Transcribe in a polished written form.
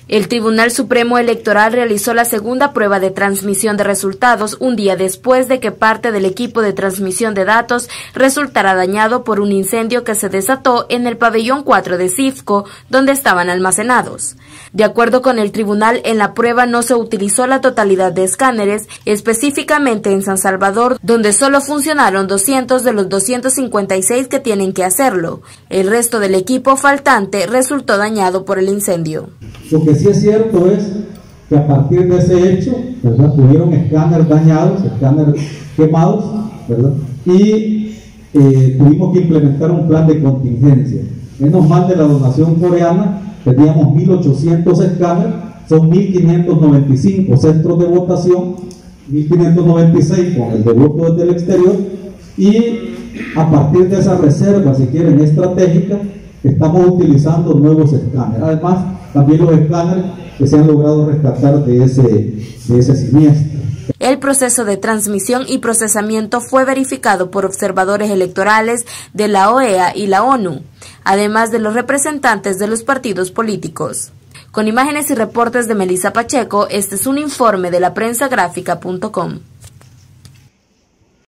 El Tribunal Supremo Electoral realizó la segunda prueba de transmisión de resultados un día después de que parte del equipo de transmisión de datos resultara dañado por un incendio que se desató en el pabellón 4 de CIFCO, donde estaban almacenados. De acuerdo con el tribunal, en la prueba no se utilizó la totalidad de escáneres, específicamente en San Salvador, donde solo funcionaron 200 de los 256 que tienen que hacerlo. El resto del equipo faltante resultó dañado por el incendio. Lo que sí es cierto es que a partir de ese hecho, ¿verdad?, tuvieron escáneres dañados, escáneres quemados, ¿verdad?, y tuvimos que implementar un plan de contingencia. Menos mal de la donación coreana, teníamos 1.800 escáneres, son 1.595 centros de votación, 1.596 con el de voto desde el exterior, y a partir de esa reserva, si quieren, estratégica, estamos utilizando nuevos escáneres. Además, también los escáneres que se han logrado rescatar de ese siniestro. El proceso de transmisión y procesamiento fue verificado por observadores electorales de la OEA y la ONU, además de los representantes de los partidos políticos. Con imágenes y reportes de Melissa Pacheco, este es un informe de la prensagráfica.com.